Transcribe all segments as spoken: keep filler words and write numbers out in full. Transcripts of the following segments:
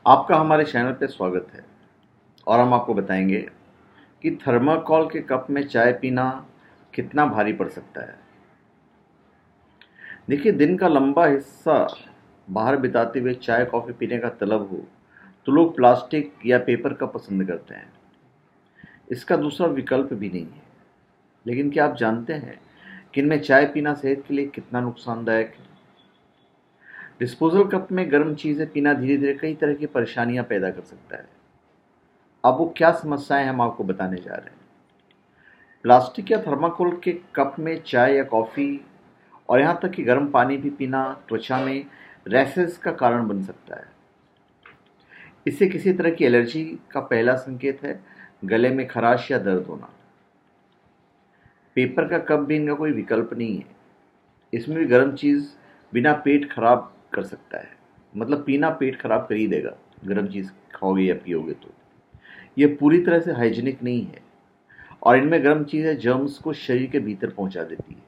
आपका हमारे चैनल पे स्वागत है और हम आपको बताएंगे कि थर्माकोल के कप में चाय पीना कितना भारी पड़ सकता है। देखिए, दिन का लंबा हिस्सा बाहर बिताते हुए चाय कॉफ़ी पीने का तलब हो तो लोग प्लास्टिक या पेपर कप पसंद करते हैं। इसका दूसरा विकल्प भी नहीं है। लेकिन क्या आप जानते हैं कि इनमें चाय पीना सेहत के लिए कितना नुकसानदायक है? डिस्पोजल कप में गर्म चीज़ें पीना धीरे धीरे कई तरह की परेशानियां पैदा कर सकता है। अब वो क्या समस्याएं हम आपको बताने जा रहे हैं। प्लास्टिक या थर्माकोल के कप में चाय या कॉफ़ी और यहाँ तक कि गर्म पानी भी पीना त्वचा में रैशेस का कारण बन सकता है। इससे किसी तरह की एलर्जी का पहला संकेत है गले में खराश या दर्द होना। पेपर का कप भी इनका कोई विकल्प नहीं है। इसमें भी गर्म चीज़ बिना पेट खराब कर सकता है। मतलब पीना पेट खराब कर ही देगा, गर्म चीज़ खाओगे या पियोगे तो। ये पूरी तरह से हाइजीनिक नहीं है और इनमें गर्म चीज़ें जर्म्स को शरीर के भीतर पहुंचा देती है।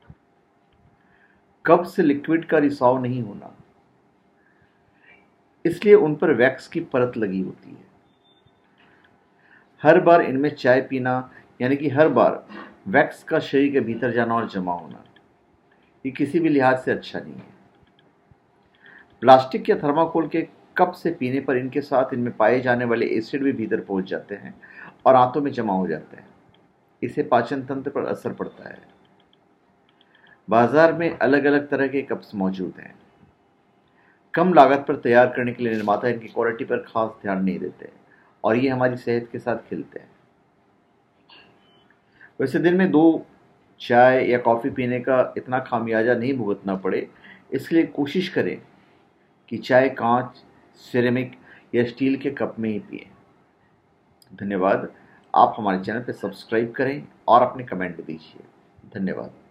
कप से लिक्विड का रिसाव नहीं होना, इसलिए उन पर वैक्स की परत लगी होती है। हर बार इनमें चाय पीना यानी कि हर बार वैक्स का शरीर के भीतर जाना और जमा होना, ये किसी भी लिहाज से अच्छा नहीं है। प्लास्टिक या थर्माकोल के कप से पीने पर इनके साथ इनमें पाए जाने वाले एसिड भी भीतर पहुंच जाते हैं और आंतों में जमा हो जाते हैं। इससे पाचन तंत्र पर असर पड़ता है। बाजार में अलग अलग तरह के कप्स मौजूद हैं। कम लागत पर तैयार करने के लिए निर्माता इनकी क्वालिटी पर खास ध्यान नहीं देते और ये हमारी सेहत के साथ खेलते हैं। वैसे दिन में दो चाय या कॉफ़ी पीने का इतना खामियाजा नहीं भुगतना पड़े, इसलिए कोशिश करें कि चाय कांच, सिरेमिक या स्टील के कप में ही पिएं। धन्यवाद। आप हमारे चैनल पर सब्सक्राइब करें और अपने कमेंट दीजिए। धन्यवाद।